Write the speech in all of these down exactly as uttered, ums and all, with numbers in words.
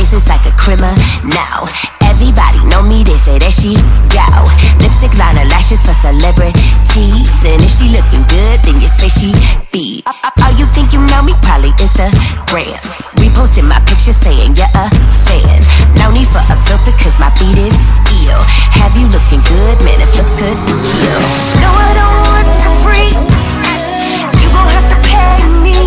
faces like a criminal. Everybody know me, they say that she go. Lipstick liner, lashes for celebrities. And if she looking good, then you say she be. Oh, you think you know me? Probably Instagram. Reposting my picture saying you're a fan. No need for a filter cause my beat is ill. Have you looking good? Man, if looks could kill. No, I don't work for free. You gon' have to pay me.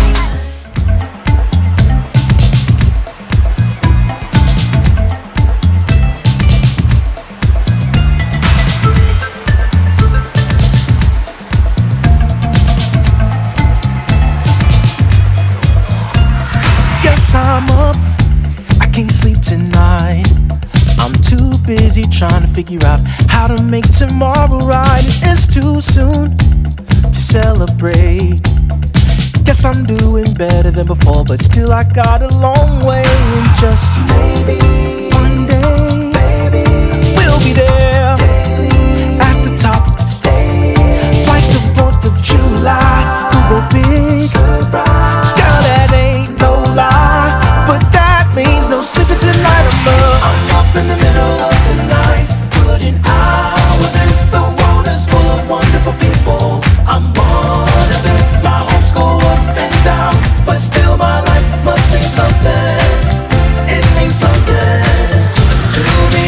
I'm up, I can't sleep tonight. I'm too busy trying to figure out how to make tomorrow right. It's too soon to celebrate. Guess I'm doing better than before, but still I got a long way. And just maybe one day, baby, we'll be there daily, at the top of the stage, like the fourth of July. We'll go big, surprise. Girl, that ain't no lie, but that means no sleeping tonight. I'm up, I'm up in the middle of the night, putting hours in. The world is full of wonderful people. I'm one of them. My hopes go up and down, but still my life must mean something. It means something to me.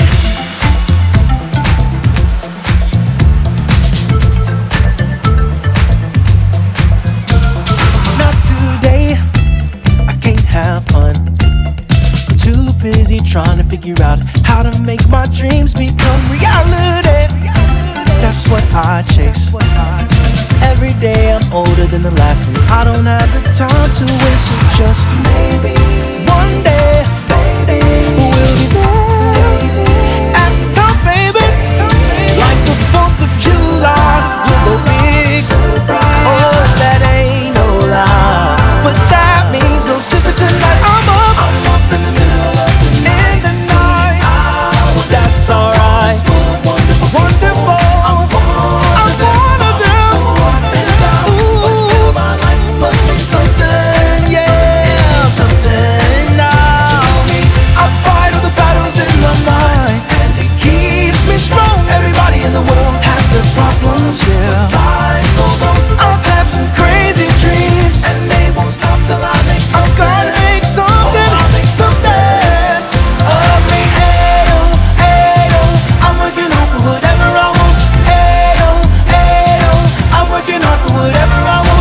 Not today, I can't have fun. I'm too busy trying to figure out how to make my dreams become reality. That's what I chase. Every day I'm older than the last, and I don't have the time to waste. So just maybe one day, baby, we'll be there at the top, baby, like the fourth of July. We'll go big. Oh, that ain't no lie, but that means no sleeping tonight. I'm up, I'm up in the middle of the night, in the night. That's alright. Wonderful. Something, yeah, something now. To me, I fight all the battles in my mind, and it keeps me strong. Everybody in the world has their problems, yeah. Life goes on. I've had some crazy dreams, and they won't stop till I make something. I gotta make something, oh, I'll make something of me. Hey oh, hey oh, I'm working hard for whatever I want. Hey oh, hey oh, I'm working hard for whatever I want.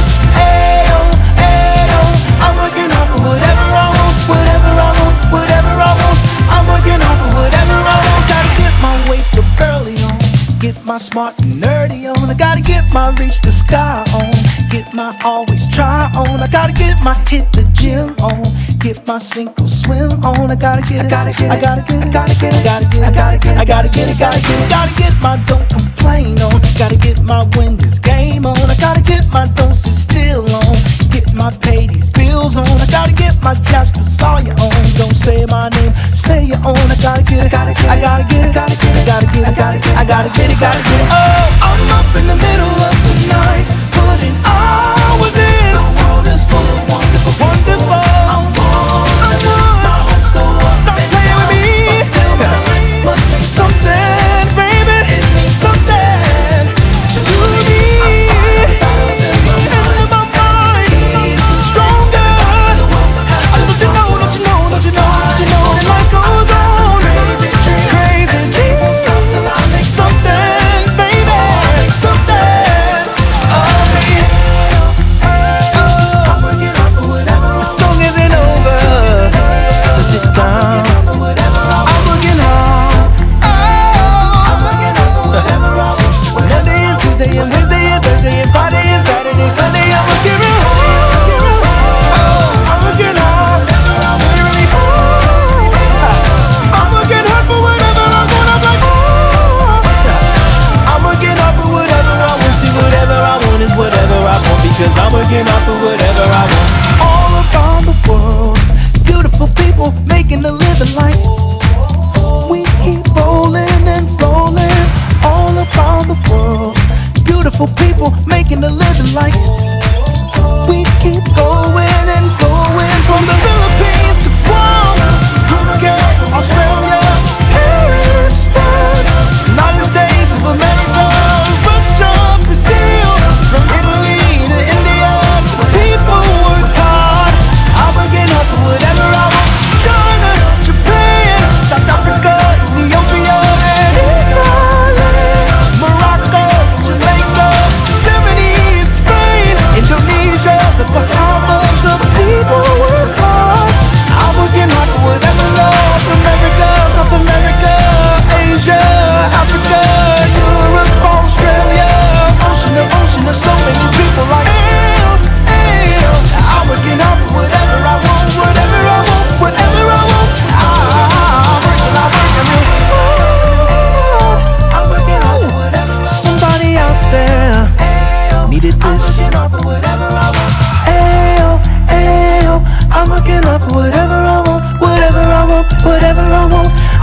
Whatever I want, whatever I want, whatever I want, I'm working hard for whatever I want. Gotta get my wake up early on, get my smart and nerdy on. I gotta get my reach the sky on, get my always try on. I gotta get my hit the gym on, get my sink or swim on. I gotta get it, I gotta get it, I gotta get it, I gotta get it, I gotta get it, I gotta get it, gotta get it, gotta get my don't complain on. Gotta get my win this game on. I gotta get my don't sit still on, get my pay these bills on. I gotta get my Jasper Sawyer on. Don't say my name, say your own. I gotta get it, gotta get it, I gotta get it, gotta get it, gotta get it, gotta get it, I gotta get it, gotta get it. Oh, I'm up in the middle of the night, putting hours in. The world is full of wonderful, wonderful. I'm one, I'm one. My hopes go up. Stop playing with me, but still my life must mean something, baby. It means something to me. Something, baby, something of me.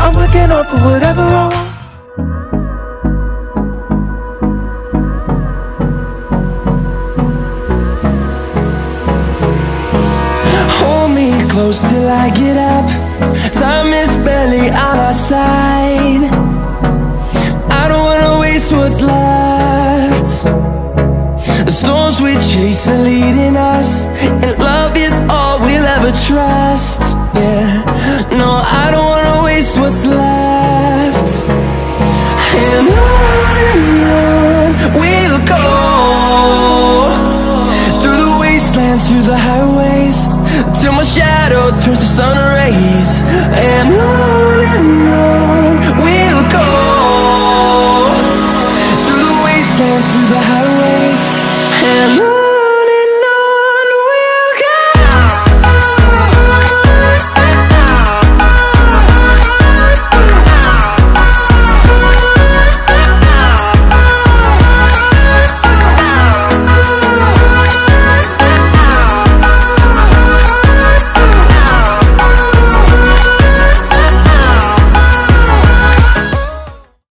I'm working on for whatever I want. Hold me close till I get up. Time is barely on our side. I don't wanna waste what's left. The storms we chase are leading us, and love is all we'll ever trust. Yeah, no, I don't wanna waste what's left. And on and on we'll go, through the wastelands, through the highways, till my shadow turns to sun rays. And on